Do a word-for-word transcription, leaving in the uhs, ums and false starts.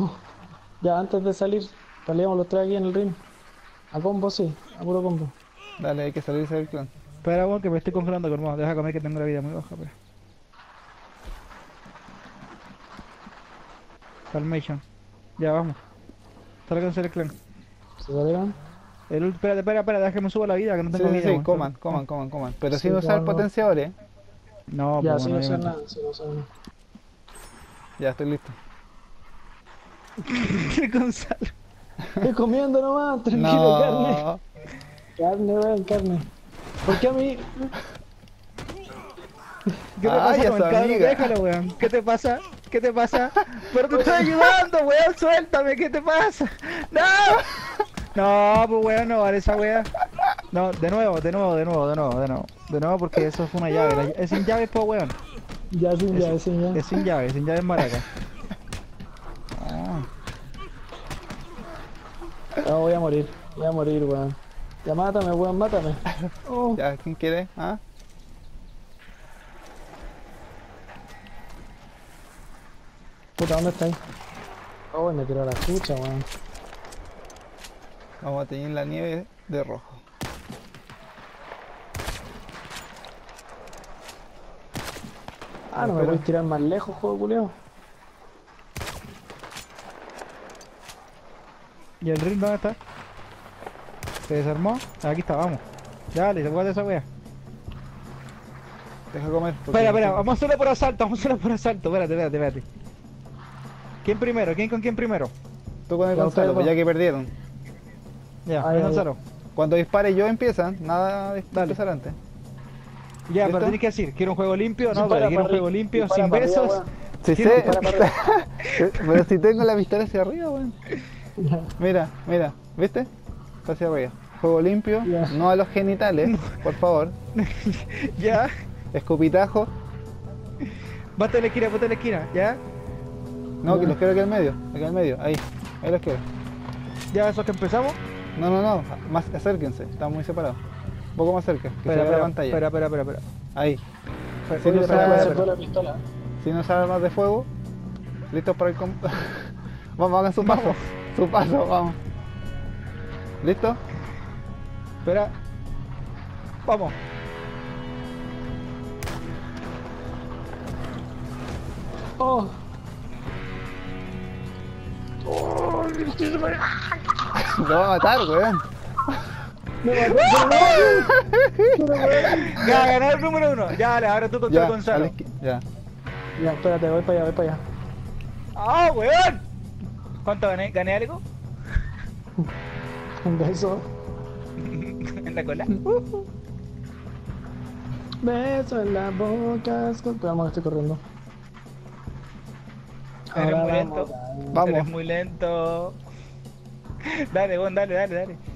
Ya, antes de salir, peleamos los tres aquí en el ring. A combo, sí, a puro combo. Dale, hay que salirse del clan. Espera, weón, que me estoy congelando, hermano. Deja comer que tengo la vida muy baja, pues. Calmation. Ya, vamos. Sálganse del clan. ¿Se salieron? El, ult- espérate, espera, espera, déjame subo la vida, que no Sí, tengo sí, vida, sí, weón. coman, No, coman, coman, coman. Pero Sí, sin usar no, no. potenciadores. no, Ya, pues, si bueno, no sé obviamente. nada, si no sé nada. Ya, estoy listo. Gonzalo. Estoy comiendo nomás, tranquilo, carne. No. Carne, weón, carne. ¿Por qué a mí? ¿Qué te Ay, pasa a con su el cabrón? amiga. Déjalo, weón. ¿Qué te pasa? ¿Qué te pasa? Pero te estoy ayudando, weón. Suéltame, ¿qué te pasa? ¡No! No, pues weón, no vale esa weá. No, de nuevo, de nuevo, de nuevo, de nuevo, de nuevo. De nuevo porque eso fue una llave. La- es sin llave, pues weón. Ya, sin Es, ya, sin ya. es sin llave, sin llave es maraca. No, voy a morir, voy a morir, weón. Ya mátame, weón, mátame. Oh, Ya, ¿quién quiere? ¿Ah? puta, ¿dónde estáis? Oh, me tiró la chucha, weón. Vamos a teñir la nieve de rojo. Ah, no me Espera. voy a tirar más lejos, juego culeo. ¿Y el ring dónde está? ¿Se desarmó? Aquí está, vamos. Dale, se guarda esa wea. Deja comer. porque Espera, no espera, sé- vamos solo por asalto, vamos solo por asalto. Espérate, espérate, espérate. ¿Quién primero? ¿Quién con quién primero? Tú con el Ya, Gonzalo, ustedes pues dos. ya que perdieron. Ya, Ah, ven ya, Gonzalo. Cuando dispare yo empiezan, nada de Dale. empezar antes. Ya, ¿Listo? pero tenés que decir, quiero un juego limpio, no, Dispara pero quiero un para juego arri- limpio, dispara sin para arriba, besos. weón. Sí Quiero- sé, Dispara para arriba. pero si tengo la pistola hacia arriba, weón. Mira, mira, ¿viste? Está hacia arriba. Juego limpio, Ya. no a los genitales, por favor. Ya, Escupitajo. bate a la esquina, bate a la esquina, ya. No, Ya. que los quiero aquí al medio, aquí al medio, ahí, ahí los quiero. Ya, eso que empezamos. No, no, no, más acérquense, están muy separados. Un poco más cerca, que se Espera, vea la espera, pantalla. espera, espera, espera, espera. Ahí. Espera, Sí, oye, no espera, sabe- espera, Se espera. fue la pistola. Si no saben armas de fuego, listos para el com... Vamos, hagan su paso, Vamos. su paso, vamos. ¿Listo? Espera. Vamos. Oh, Lo va a matar, weón. me mató. Ya, ganó el número uno. Ya, dale, ahora tú contra Ya, a la Gonzalo. esqui- ya. Ya, espérate, voy para allá, voy para allá. ¡Ah, weón! ¿Cuánto gané? ¿Gané algo? Un beso. ¿En la cola? Beso en la boca. Esperamos que estoy corriendo. Eres Ahora muy vamos lento. a- Vamos. Eres muy lento. Dale, weón, dale, dale, dale.